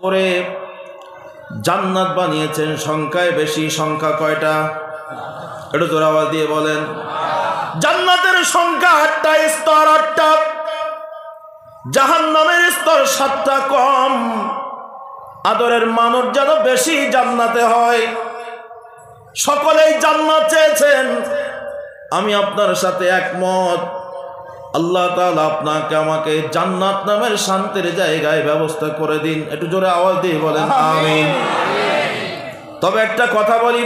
করে জান্নাত বানিয়েছেন সংখ্যায় বেশি। সংখ্যা কয়টা? একটু জোরে আওয়াজ দিয়ে বলেন। জান্নাতের সংখ্যা 8টা, স্তর 8টা, জাহান্নামের স্তর 7টা কম। আদরের মানুষ যেন বেশি জান্নাতে হয়। সকলেই জান্নাত চেয়েছেন, আমি আপনার সাথে একমত। আল্লাহ তাআলা আপনাকে আমাকে জান্নাত নামের শান্তির জায়গায় ব্যবস্থা করে দিন। একটু জোরে আওয়াজ দিয়ে বলেন আমিন। তবে একটা কথা বলি,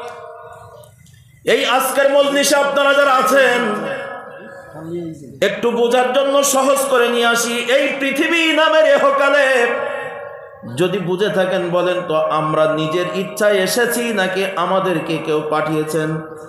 এই আজকের মজলিসে আপনারা যারা আছেন, একটু বোঝার জন্য সহজ করে নিয়ে আসি। এই পৃথিবী নামের এহকালে যদি বুঝে থাকেন বলেন তো, আমরা নিজের ইচ্ছায় এসেছি নাকি আমাদেরকে কেউ পাঠিয়েছেন?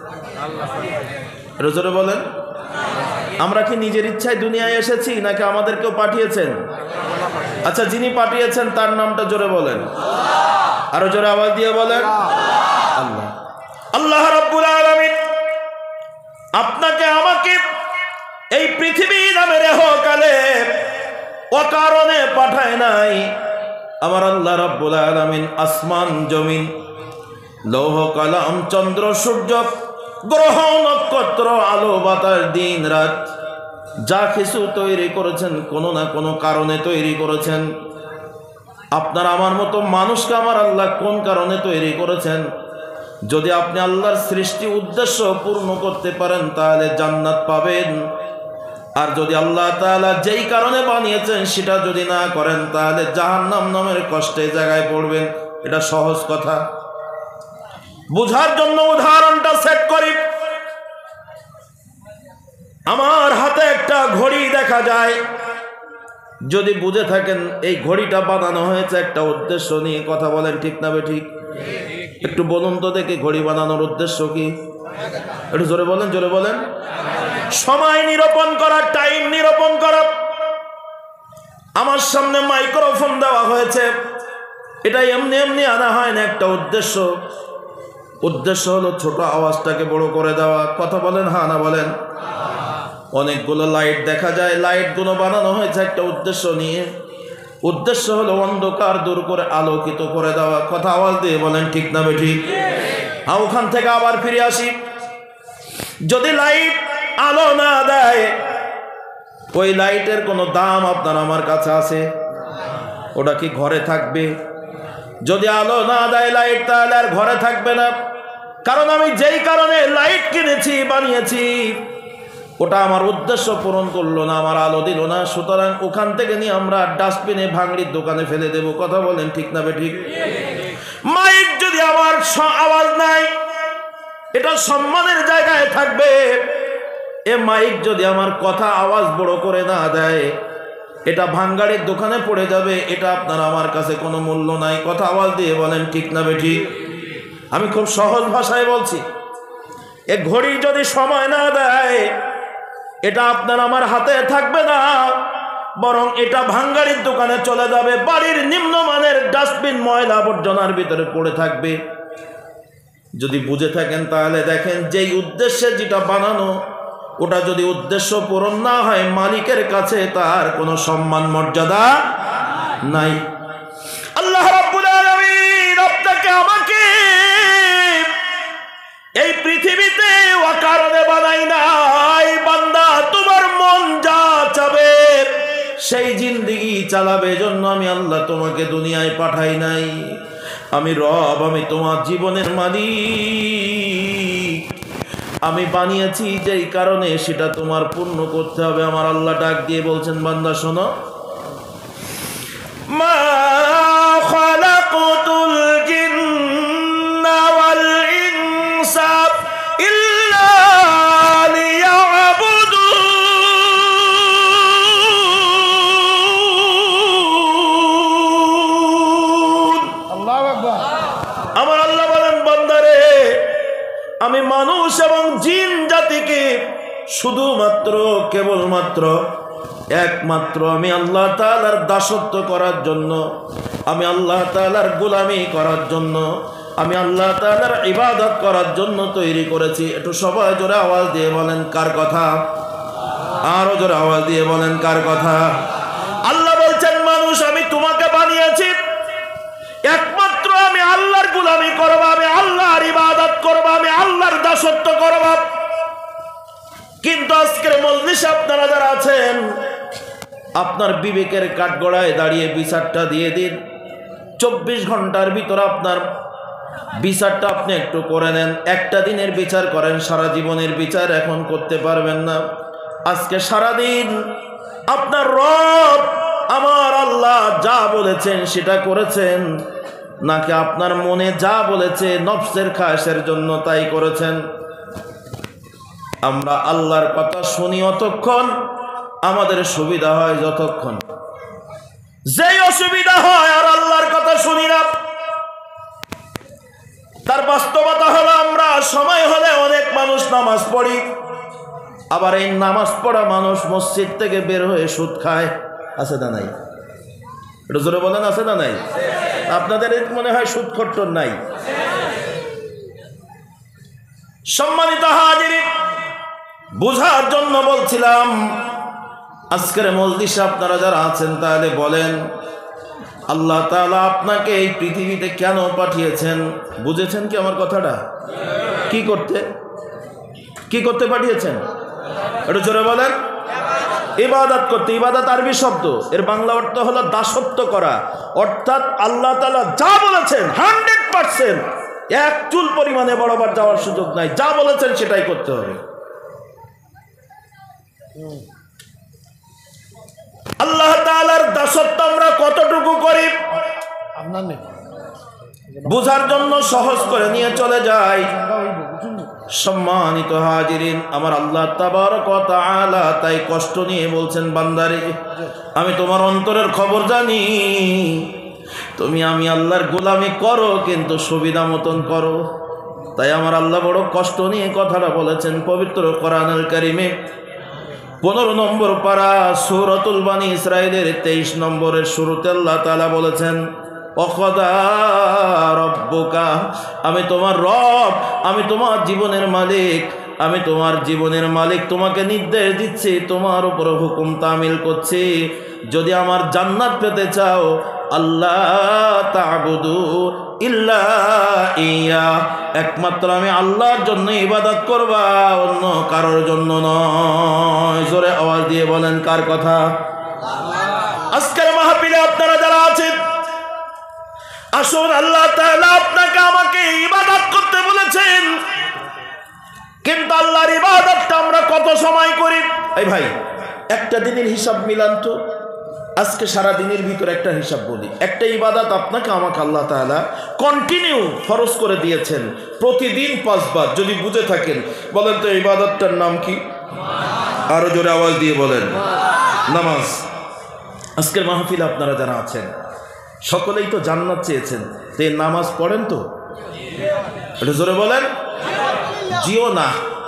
একটু জোরে বলেন। আমরা কি নিজের ইচ্ছায় দুনিয়ায় এসেছি নাকি আমাদের কেউ পাঠিয়েছেন? আচ্ছা, যিনি পাঠিয়েছেন তার নামটা জোরে বলেন, আরো জোরে আওয়াজ দিয়ে বলেন আল্লাহ। আল্লাহ রাব্বুল আলামিন আপনাকে আমাকে এই পৃথিবী নামের এহকালে অকারণে পাঠায় নাই। আমার আল্লাহ রাব্বুল আলামিন আসমান জমিন, লৌহ কলম, চন্দ্র সূর্য, গ্রহ নক্ষত্র, আলো বাতাস, দিন রাত, যা কিছু তৈরি করেছেন কোনো না কোনো কারণে তৈরি করেছেন। আপনার আমার মতো মানুষকে আমার আল্লাহ কোন কারণে তৈরি করেছেন? যদি আপনি আল্লাহর সৃষ্টি উদ্দেশ্য পূর্ণ করতে পারেন তাহলে জান্নাত পাবেন। আর যদি আল্লাহ তাআলা যেই কারণে বানিয়েছেন সেটা যদি না করেন তাহলে জাহান্নাম নামের কষ্টের জায়গায় পড়বেন। এটা সহজ কথা। বুঝার জন্য উদাহরণটা সেট করি। আমার হাতে একটা ঘড়ি দেখা যায়। যদি বুঝে থাকেন এই ঘড়িটা বানানো হয়েছে একটা উদ্দেশ্য নিয়ে, কথা বলেন ঠিক না বেঠিক? একটু বলুন তো দেখি, ঘড়ি বানানোর উদ্দেশ্য কি? একটু জোরে বলেন, জোরে বলেন। সময় নিরূপণ করা, টাইম নিরূপণ করা। আমার সামনে মাইক্রোফোন দেওয়া হয়েছে, এটা এমনি এমনি আনা হয় না, একটা উদ্দেশ্য। উদ্দেশ্য হলো ছোট আওয়াজটাকে বড় করে দেওয়া। কথা বলেন হ্যাঁ না বলেন? অনেকগুলো লাইট দেখা যায়, লাইটগুলো বানানো হয়েছে একটা উদ্দেশ্য নিয়ে। উদ্দেশ্য হলো অন্ধকার দূর করে আলোকিত করে দেওয়া। কথা আওয়াজ দিয়ে বলেন ঠিক না বেঠিক? ওখান থেকে আবার ফিরে আসি। যদি লাইট আলো না দেয়, ওই লাইটের কোনো দাম আপনার আমার কাছে আছে? ওটা কি ঘরে থাকবে? যদি আলো না দেয় লাইট, তাহলে আর ঘরে থাকবে না। কারণ আমি যেই কারণে লাইট কিনেছি, বানিয়েছি, ওটা আমার উদ্দেশ্য পূরণ করলো না, আমার আলো দিল না। সুতরাং ওখান থেকে নিয়ে আমরা ডাস্টবিনে, ভাঙড়ির দোকানে ফেলে দেব। কথা বলেন ঠিক না বেঠিক? মাইক যদি আমার আওয়াজ নাই, এটা সম্মানের জায়গায় থাকবে। এ মাইক যদি আমার কথা আওয়াজ বড় করে না দেয়, এটা ভাঙাড়ির দোকানে পড়ে যাবে। এটা আপনার আমার কাছে কোনো মূল্য নাই। কথা আওয়াজ দিয়ে বলেন ঠিক না বেঠিক? আমি খুব সহজ ভাষায় বলছি। এ ঘড়ি যদি সময় না দেয়, এটা আপনার আমার হাতে থাকবে না, বরং এটা ভাঙাড়ির দোকানে চলে যাবে, বাড়ির নিম্নমানের ডাস্টবিন, ময়লা আবর্জনার ভিতরে পড়ে থাকবে। যদি বুঝে থাকেন তাহলে দেখেন, যেই উদ্দেশ্যে যেটা বানানো, ওটা যদি উদ্দেশ্য পূরণ না হয়, মালিকের কাছে তার কোনো সম্মান মর্যাদা নাই। আল্লাহ রাব্বুল আলামিন আপনাকে আমাকে এই পৃথিবীতে অকারণে বানাই নাই। বান্দা, তোমার মন যা চাবে সেই জিন্দেগি চালাবে জন্য আমি আল্লাহ তোমাকে দুনিয়ায় পাঠাই নাই। আমি রব, আমি তোমার জীবনের মালিক। আমি বানিয়েছি যেই কারণে সেটা তোমার পূর্ণ করতে হবে। আমার আল্লাহ ডাক দিয়ে বলছেন, বান্দা শোনো, মা খালাকুতুল জিন্না ওয়াল ইনসা ইল্লা লিয়াবুদুন। আল্লাহু আকবার। আমার আল্লাহ বলেন, বান্দারে, আমি মানুষ এবং জিন জাতিকে শুধুমাত্র, কেবলমাত্র, একমাত্র আমি আল্লাহ তাআলার দাসত্ব করার জন্য, আমি আল্লাহ তাআলার গোলামি করার জন্য, আমি আল্লাহ তাআলার ইবাদত করার জন্য তৈরি করেছি। একটু সবাই জোরে আওয়াজ দিয়ে বলেন কার কথা? আরো জোরে আওয়াজ দিয়ে বলেন কার কথা? আল্লাহ বলছেন, মানুষ আমি তোমাকে বানিয়েছি গোলামি করব, আমি আল্লাহর ইবাদত করব, আমি আল্লাহর দাসত্ব করব। কিন্তু আজকের মজলিসে আপনারা যারা আছেন, আপনার বিবেকের কাঠগড়ায় দাঁড়িয়ে বিচারটা দিয়ে দিন। 24 ঘন্টার ভিতরে আপনার বিচারটা আপনি একটু করে নেন। একটা দিনের বিচার করেন, সারা জীবনের বিচার এখন করতে পারবেন না। আজকে সারাদিন আপনার রব আমার আল্লাহ যা বলেছেন সেটা করেছেন, নাকি আপনার মনে যা বলেছে নফসের খায়েশের জন্য তাই করেছেন? আমরা আল্লাহর কথা শুনি অতক্ষণ, আমাদের সুবিধা হয় যতক্ষণ। যেই অসুবিধা হয় আর আল্লাহর কথা শুনি না, তার বাস্তবতা হলো আমরা সময় হলে অনেক মানুষ নামাজ পড়ি, আবার এই নামাজ পড়া মানুষ মসজিদ থেকে বের হয়ে সুদ খায়। আছে না নাই? এটা জোরে বলেন, আছে না নাই? আপনাদের মনে হয় সুদ খট্টর নাই? সম্মানিত হাজিরিন, বুঝার জন্য বলছিলাম, আজকের মজলিসে আপনারা যারা আছেন তাহলে বলেন, আল্লাহ তাআলা আপনাকে এই পৃথিবীতে কেন পাঠিয়েছেন? বুঝেছেন কি আমার কথাটা? কি করতে পাঠিয়েছেন? একটু জোরে বলেন। ইবাদত করতে। ইবাদত আরবি শব্দ, এর বাংলা অর্থ হলো দাসত্ব করা। অর্থাৎ আল্লাহ তাআলা যা বলেছেন 100%, এক চুল পরিমাণে বরাবর যাওয়ার সুযোগ নাই। যা বলেছেন সেটাই করতে হবে। আল্লাহ তাআলার দাসত্ব আমরা কতটুকু করি বুঝার জন্য সহজ করে নিয়ে চলে যাই। সম্মানিত হাজিরিন, আমার আল্লাহ তাবারক ওয়া তাআলা তাই কষ্ট নিয়ে বলছেন, বান্দারে আমি তোমার অন্তরের খবর জানি, তুমি আমি আল্লাহর গোলামি করো কিন্তু সুবিধা মতন করো। তাই আমার আল্লাহ বড় কষ্ট নিয়ে কথাটা বলেছেন পবিত্র কোরআনুল কারীমে 15 নম্বর পারা সূরাতুল বানী ইসরাঈলের 23 নম্বরের শুরুতে আল্লাহ তাআলা বলেছেন, ওয়াকাদা রব্বুকা, আমি তোমার রব, আমি তোমার জীবনের মালিক, আমি তোমার জীবনের মালিক, তোমাকে নির্দেশ দিচ্ছি, তোমার উপর হুকুম তামিল করছি, যদি আমার জান্নাত পেতে চাও আল্লাহ তা'বুদু ইল্লা ইয়া, একমাত্র আমি আল্লাহর জন্য ইবাদত করবা, অন্য কারোর জন্য নয়। জোরে আওয়াজ দিয়ে বলেন, কার কথা? আজকের মাহফিলে আপনারা যারা আছেন, আসুন, আল্লাহ তাআলা আপনাকে আমাকে ইবাদত করতে বলেছেন, কিন্তু আল্লাহর ইবাদতটা আমরা কত সময় করি? এই ভাই, একটা দিনের হিসাব মিলান তো। আজকে সারা দিনের ভিতরে একটা হিসাব বলি, একটা ইবাদত আপনাকে আমাকে আল্লাহ তাআলা কন্টিনিউ ফরজ করে দিয়েছেন, প্রতিদিন 5 বার। যদি বুঝে থাকেন বলেন তো ইবাদতটার নাম কি? আরো জোরে আওয়াজ দিয়ে বলেন, নামাজ। আজকের মাহফিলে আপনারা যারা আছেন সকলেই তো জান্নাত চেয়েছেন, তো নামাজ পড়েন তো? এটা জোরে বলেন। জিও না,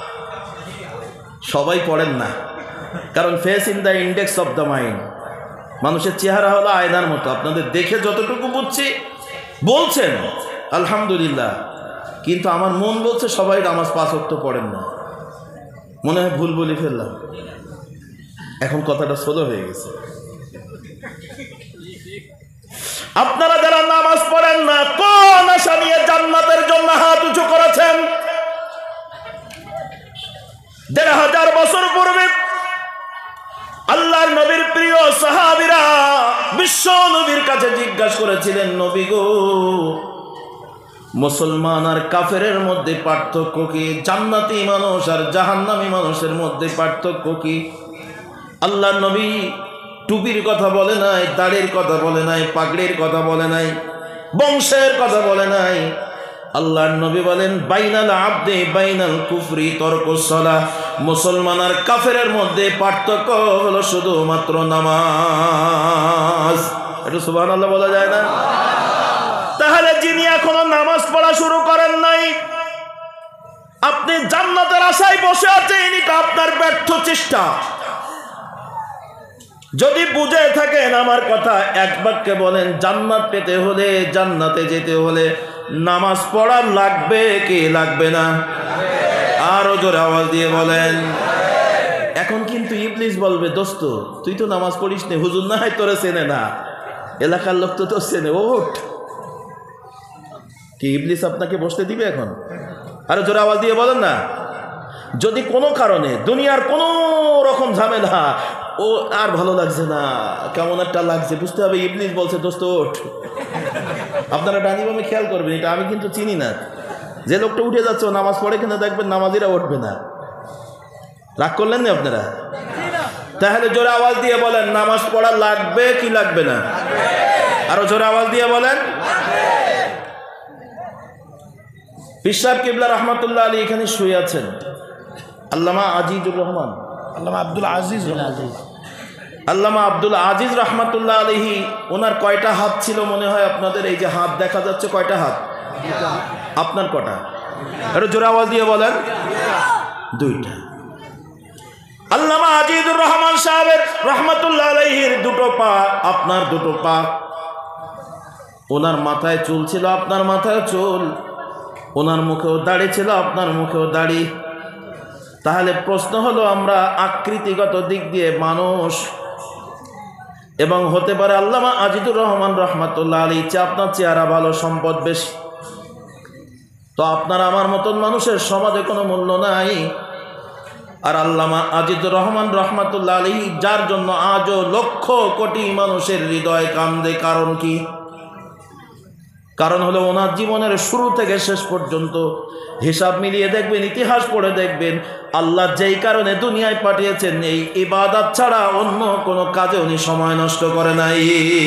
সবাই পড়েন না, কারণ face in the index of the mind. মানুষের চেহারা হলো আয়নার মতো, আপনাদের দেখে যতটুকু বুঝছি বলছেন আলহামদুলিল্লাহ, কিন্তু আমার মন বলছে সবাই নামাজ 5 ওয়াক্ত পড়েন না। মনে হয় ভুল বলে ফেললাম, এখন কথাটা সোলো হয়ে গেছে। আপনারা যারা নামাজ পড়েন না, কোন আশা নিয়ে জান্নাতের জন্য হাত উঁচু করেছেন? 1500 বছর পূর্বে আল্লাহর নবীর প্রিয় সাহাবীরা বিশ্ব নবীর কাছে জিজ্ঞাসা করেছিলেন, নবী গো, মুসলমান আর কাফেরের মধ্যে পার্থক্য কি? জান্নাতি মানুষ আর জাহান্নামী মানুষের মধ্যে পার্থক্য কি? আল্লাহর নবী টুপির কথা বলে নাই, দাড়ির কথা বলে নাই, পাগড়ির কথা বলে নাই, বংশের কথা বলে নাই। আল্লাহর নবী বলেন, বাইনাল আবদে বাইনাল কুফরি তরকুস সালাহ, মুসলমান আর কাফেরের মধ্যে পার্থক্য হলো শুধুমাত্র নামাজ। এটা সুবহানাল্লাহ বলা যায় না? তাহলে যিনি এখনো নামাজ পড়া শুরু করেন নাই, আপনি জান্নাতের আশায় বসে আছেন, এটা আপনার ব্যর্থ চেষ্টা। যদি বুঝে থাকেন আমার কথা, এক বাক্যে বলেন, জান্নাত পেতে হলে, জান্নাতে যেতে হলে নামাজ পড়া লাগবে কি লাগবে না? আরো জোরে আওয়াজ দিয়ে বলেন। এখন কিন্তু ইবলিস বলবে, দোস্ত তুই তো নামাজ পড়িস নে, হুজুর না হয় তোরে চেনে না, এলাকার লোক তো তোর চেনে, ওঠ। কি ইবলিস আপনাকে বসতে দিবে এখন? আরে জোরে আওয়াজ দিয়ে বলেন না। যদি কোনো কারণে দুনিয়ার কোনো রকম ঝামেলা, ও আর ভালো লাগছে না, কেমন একটা লাগছে, বুঝতে হবে ইবলিস বলছে দোস্ত ওঠ। আপনারা ডানি বামে খেয়াল করবেন, এটা আমি কিন্তু চিনি না। যে লোকটা উঠে যাচ্ছে ও নামাজ পড়ে কিনা দেখবেন নামাজিরা উঠবে না। রাগ করলেন না আপনারা? তাহলে জোরে আওয়াজ দিয়ে বলেন নামাজ পড়া লাগবে কি লাগবে না? আরো জোরে আওয়াজ দিয়ে বলেন। পীর সাহেব কিবলা রহমাতুল্লাহ আলী এখানে শুয়ে আছেন। আল্লামা আজিজুর রহমান, আল্লামা আব্দুল আজিজ রহমাতুল্লাহ আলাইহি, ওনার কয়টা হাত ছিল মনে হয় আপনাদের? এই যে হাত দেখা যাচ্ছে, কয়টা হাত? আপনার কটা? একটু জোরে আওয়াজ দিয়ে বলেন। দুইটা। আল্লামা আজিজুর রহমান সাহেবের রহমাতুল্লাহ আলাইহির দুটো পা, আপনার দুটো পা। ওনার মাথায় চুল ছিল, আপনার মাথায় চুল। ওনার মুখেও দাড়ি ছিল, আপনার মুখেও দাড়ি। তাহলে প্রশ্ন হলো, আমরা আকৃতিগত দিক দিয়ে মানুষ, এবং হতে পারে আল্লামা আজিজুর রহমান রহমাতুল্লাহ আলাইহি আপনার চেহারা ভালো, সম্পদ বেশি, তো আপনার আমার মতন মানুষের সমাজে কোনো মূল্য নাই। আর আল্লামা আজিজুর রহমান রহমাতুল্লাহ আলাইহি, যার জন্য আজও লক্ষ কোটি মানুষের হৃদয় কান্দে, কারণ কি? কারণ হলো ওনার জীবনের শুরু থেকে শেষ পর্যন্ত হিসাব মিলিয়ে দেখবেন, ইতিহাস পড়ে দেখবেন, আল্লাহ যেই কারণে দুনিয়ায় পাঠিয়েছেন এই ইবাদত ছাড়া অন্য কোনো কাজে উনি সময় নষ্ট করে নাই।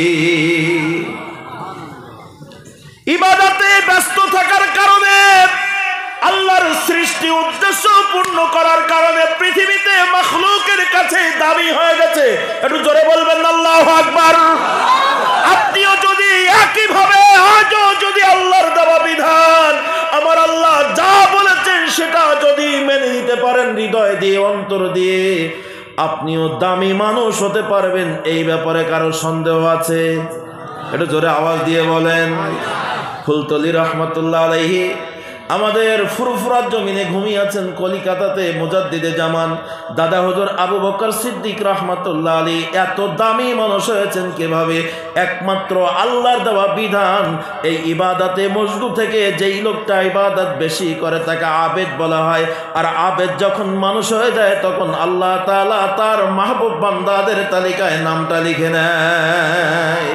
ইবাদতে ব্যস্ত থাকার কারণে, আল্লাহর সৃষ্টি উদ্দেশ্য পূর্ণ করার কারণে পৃথিবীতে মাখলুকের কাছে দামি হয়ে গেছে। একটু জোরে বলবেন আল্লাহু আকবার। আপনিও যদি একইভাবে আজও যদি আল্লাহর দেওয়া বিধান, আমার আল্লাহ যা বলেছেন সেটা যদি মেনে নিতে পারেন হৃদয় দিয়ে, অন্তর দিয়ে, আপনিও দামি মানুষ হতে পারবেন। এই ব্যাপারে কারো সন্দেহ আছে? একটু জোরে আওয়াজ দিয়ে বলেন। ফুলতলি রহমাতুল্লাহ আলাইহি আমাদের ফুরফুরার জমিনে ঘুমিয়ে আছেন কলিকাতাতে, মুজাদ্দিদে জামান দাদা হুজুর আবু বকর সিদ্দিক রহমাতুল্লাহ আলাইহি এত দামি মানুষ হয়েছেন কিভাবে? একমাত্র আল্লাহর দেওয়া বিধান। এই ইবাদতে মজগু থেকে যেই লোকটা ইবাদত বেশি করে তাকে আবেদ বলা হয়। আর আবেদ যখন মানুষ হয়ে যায় তখন আল্লাহ তাআলা তার মাহবুব বান্দাদের তালিকায় নামটা লিখে নেয়।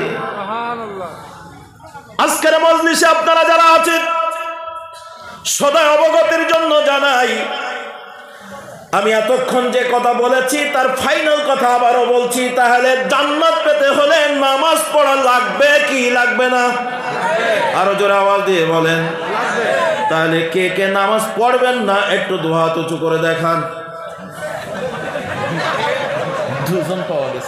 আজকের মজলিসে আপনারা যারা আছেন, সদয় অবগতির জন্য জানাই, আমি এতক্ষণ যে কথা বলেছি তার ফাইনাল কথা আবারও বলছি। তাহলে জান্নাত পেতে হলে নামাজ পড়া লাগবে কি লাগবে না? আরো জোরে আওয়াজ দিয়ে বলেন। তাহলে কে কে নামাজ পড়বেন না একটু দু হাত উঁচু করে দেখান। দুজন পাওয়া গেছে,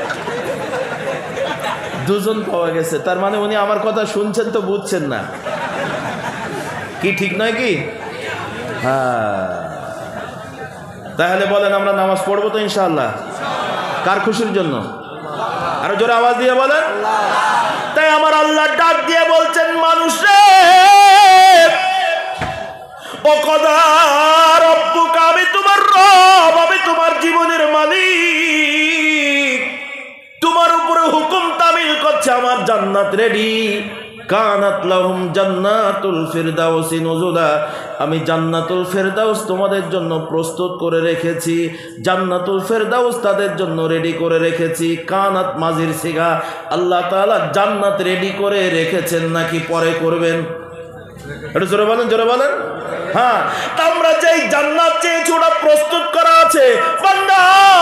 দুজন পাওয়া গেছে। তার মানে উনি আমার কথা শুনছেন তো বুঝছেন না, কি ঠিক নয় কি? হ্যাঁ, তাহলে বলেন আমরা নামাজ পড়বো তো ইনশাআল্লাহ? কার খুশির জন্য? আরো জোরে আওয়াজ দিয়ে বলেন। তাই আমার আল্লাহ ডাক দিয়ে বলছেন, মানুষের ও কদা রব্বুকা, আমি তোমার রব, আমি তোমার জীবনের মালিক, তোমার উপরে হুকুম তামিল করছে আমার জান্নাত রেডি। কানাত লাহুম জান্নাতুল ফিরদাউসি নুজুলা, আমি জান্নাতুল ফেরদাউস তোমাদের জন্য প্রস্তুত করে রেখেছি। জান্নাতুল ফেরদাউস তাদের জন্য রেডি করে রেখেছি। কানাত মাজির সিগা, আল্লাহ তাআলা জান্নাত রেডি করে রেখেছেন নাকি পরে করবেন? একটু জোরে বলেন, জোরে বলেন। হ্যাঁ, তা আমরা যেই জান্নাত চেয়েছি ওটা প্রস্তুত করা আছে। বান্দা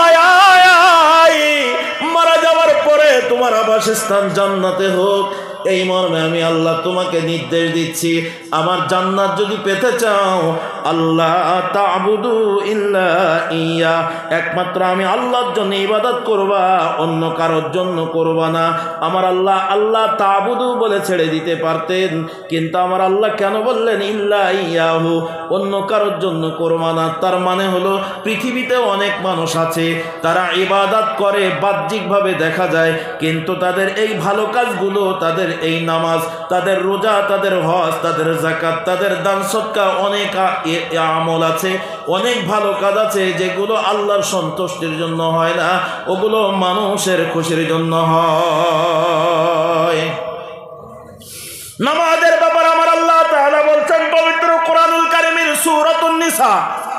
মারা যাওয়ার পরে তোমার আবাসস্থান জান্নাতে হোক, এই মর্মে আমি আল্লাহ তোমাকে নির্দেশ দিচ্ছি। আমার জান্নাত যদি পেতে চাও, আল্লাহ তা'বুদু ইল্লা ইয়া, একমাত্র আমি আল্লাহর জন্য ইবাদত করবা, অন্য কারোর জন্য করবা না। আমার আল্লাহ আল্লাহ তা'বুদু বলে ছেড়ে দিতে পারতেন, কিন্তু আমার আল্লাহ কেন বললেন ইল্লা ইয়াহু, অন্য কারোর জন্য করবা না? তার মানে হলো পৃথিবীতে অনেক মানুষ আছে তারা ইবাদত করে, বাহ্যিকভাবে দেখা যায়, কিন্তু তাদের এই ভালো কাজগুলো, তাদের এই নামাজ, তাদের রোজা, তাদের হজ, তাদের যাকাত, তাদের দান সদকা, অনেক আমল আছে, অনেক ভালো কাজ আছে যেগুলো আল্লাহর সন্তুষ্টির জন্য হয় না, ওগুলো মানুষের খুশির জন্য হয়। নামাজের ব্যাপার আমার আল্লাহ নিসা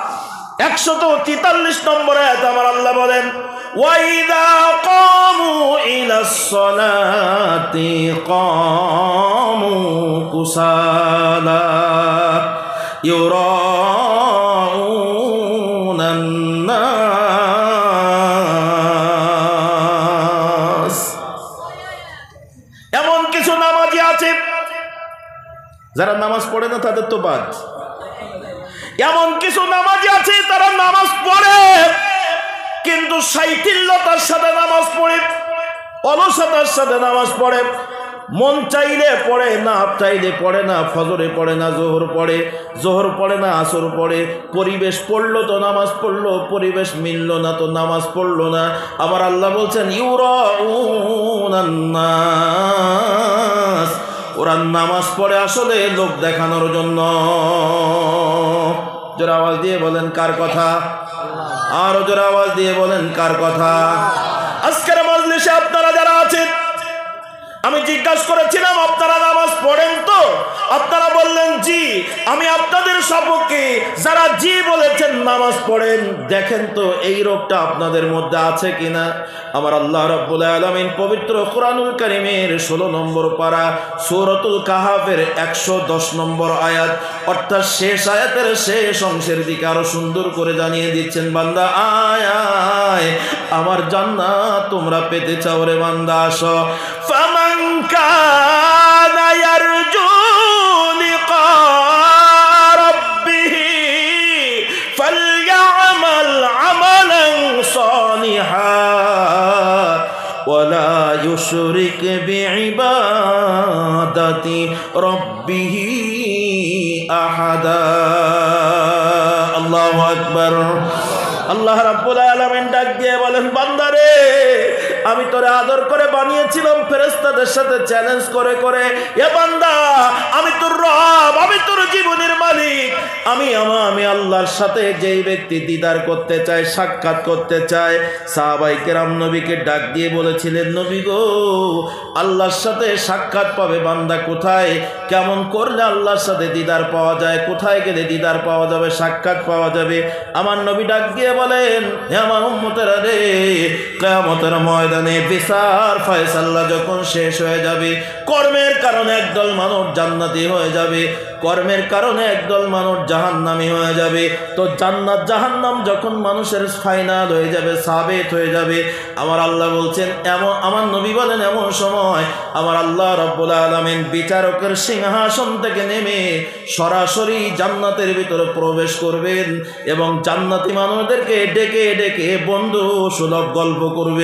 143 নম্বর আয়াত আমার আল্লাহ বলেন ওয়াইদা কামু ইলাস সালাতি কামু কুসালা ইউরাউনান নাস। এমন কিছু নামাজি আছে যারা নামাজ পড়ে না, তাদের তো বাদ। এমন কিছু নামাজি আছে তারা নামাজ পড়ে কিন্তু শৈথিল্যতার সাথে নামাজ পড়ে, অলসতার সাথে নামাজ পড়ে। মন চাইলে পড়ে না, চাইলে পড়ে না। ফজরে পড়ে না, জোহর পড়ে, জোহর পড়ে না, আসর পড়ে। পরিবেশ পড়লো তো নামাজ পড়লো, পরিবেশ মিলল না তো নামাজ পড়লো না। আমার আল্লাহ বলছেন ইউরাউনান নাস, ওরা নামাজ পড়ে আসলে লোক দেখানোর জন্য। জোরে আওয়াজ দিয়ে বলেন কার কথা? আরো জোরে আওয়াজ দিয়ে বলেন কার কথা? আজকের মজলিসে আপনারা যারা আছেন, আমি জিজ্ঞাসা করেছিলাম আপনারা নামাজ পড়েন তো? আপনারা বললেন জি। আমি আপনাদের সপক্ষে যারা জি বলেছেন নামাজ পড়েন, দেখেন তো এই রোগটা আপনাদের মধ্যে আছে কিনা। আমার আল্লাহ রাব্বুল আলামিন পবিত্র কোরআনুল কারীমের 16 নম্বর পারা সূরাতুল কাহাফের 110 নম্বর আয়াত, অর্থাৎ শেষ আয়াতের শেষ অংশের দিকে আরো সুন্দর করে জানিয়ে দিচ্ছেন, বান্দা আয় আয়, আমার জান্নাত তোমরা পেতে চাও রে বান্দা, আসো। ফামান কানা ইয়ারজু লিকা রাব্বিহি ফালইআমাল আমালান সালিহা ওয়ালা ইউশরিক বিইবাদাতি রাব্বিহি আহাদা। আল্লাহু আকবার। আল্লাহ রাব্বুল আলামিন ডাক দিয়ে বলেন, বান্দারে আমি তোরে আদর করে বানিয়েছিলাম ফেরেশতাদের সাথে চ্যালেঞ্জ করে করে। এ বান্দা, আমি তোর রব, আমি তোর জীবনের মালিক। আমি আল্লাহর সাথে যেই ব্যক্তি দিদার করতে চায়, সাক্ষাৎ করতে চায়, সাহাবায়ে কেরাম নবীকে ডাক দিয়ে বলেছিলেন, নবী গো, আল্লাহর সাথে সাক্ষাৎ পাবে বান্দা কোথায়? কেমন করলে আল্লাহর সাথে দিদার পাওয়া যায়? কোথায় গেলে দিদার পাওয়া যাবে, সাক্ষাৎ পাওয়া যাবে? আমার নবী ডাক দিয়ে বলেন, হে আমার উম্মতেরা রে, কিয়ামতের ময়দানে বিচার ফয়সালা যখন শেষ হয়ে যাবে, কর্মের কারণে একদল মানুষ জান্নাতি হয়ে যাবে, কর্মের কারণে একদল মানুষ জাহান্নামী হয়ে যাবে। তো জান্নাত জাহান্নাম যখন মানুষের ফাইনাল হয়ে যাবে, সাবেত হয়ে যাবে, আমার আল্লাহ বলছেন, আমার নবী বলেন, এমন সময় আমার আল্লাহ রাব্বুল আলামিন বিচারকের সিংহাসন থেকে নেমে সরাসরি জান্নাতের ভিতরে প্রবেশ করবেন এবং জান্নাতি মানুষদেরকে ডেকে ডেকে বন্ধু সুলভ গল্প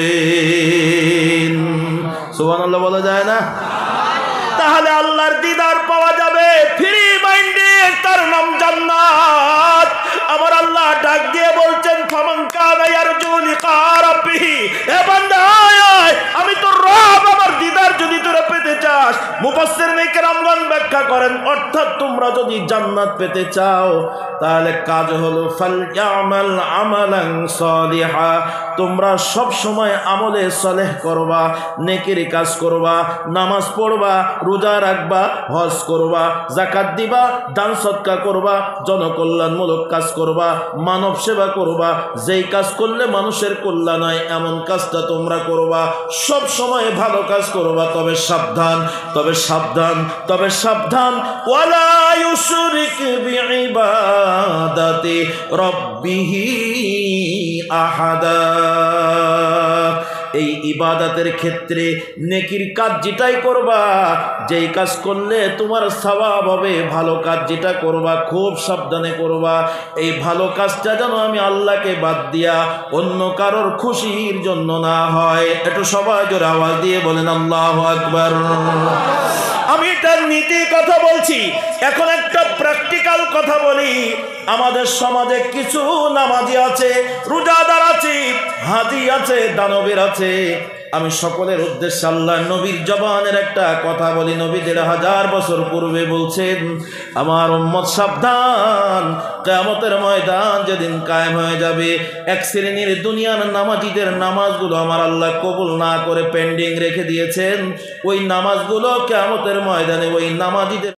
করবেন। সুবহানাল্লাহ বলা যায় না? তাহলে আল্লাহর দিদার পাওয়া যাবে ফ্রি মাইন্ডে, তার নাম জান্নাত। আমার আল্লাহ ডাক দিয়ে বলছেন, ফামান কানা ইয়ারজু লিকা রাব্বিহি, এ বান্দা আয় আয়, আমি তোর রব, আমার দিদার যদি তোরা পেতে চাস, মুফাসসিরিনে কেরামগণ ব্যাখ্যা করেন, অর্থাৎ তোমরা যদি জান্নাত পেতে চাও তাহলে কাজ হলো ফালইআমাল আমালান সালিহা, তোমরা সব সময় আমলে সালেহ করবা, নেকির কাজ করবা, নামাজ পড়বা, রোজা রাখবা, হজ করবা, যাকাত দিবা, দান সদকা করবা, জনকল্যাণমূলক কাজ করবা, মানব সেবা করবা। যেই কাজ করলে মানুষের কল্যাণ হয় এমন কাজটা তোমরা করবা, সব সময় ভালো কাজ করবা। তবে সাবধান, তবে সাবধান, তবে সাবধান, ওয়ালা ইউশরিক বিইবাদাতি রাব্বিহি আহাদা। এই ইবাদতের ক্ষেত্রে নেকির কাজ যেটাই করবা, যেই কাজ করলে তোমার সওয়াব হবে, ভালো কাজ যেটা করবা খুব সাবধানে করবা। এই ভালো কাজটা যেন আমি আল্লাহকে বাদ দিয়া অন্য কারোর খুশির জন্য না হয়। একটু সবাই জোরে আওয়াজ দিয়ে বলেন আল্লাহু আকবার। আমি এটার নীতি কথা বলছি, এখন একটা প্র্যাকটিক্যাল কথা বলি। আমাদের সমাজে কিছু নামাজি আছে, রোজাদার আছে, হাজি আছে, দানবীর আছে। আমি সকলের উদ্দেশ্যে আল্লাহ নবীর জবানের একটা কথা বলি। নবী 1000 বছর পূর্বে বলছেন, আমার উম্মত সাবধান, কিয়ামতের ময়দান যেদিন কায়েম হয়ে যাবে, এক শ্রেণীর দুনিয়ার নামাজিদের নামাজগুলো আমার আল্লাহ কবুল না করে পেন্ডিং রেখে দিয়েছেন। ওই নামাজগুলো কিয়ামতের ময়দানে ওই নামাজিদের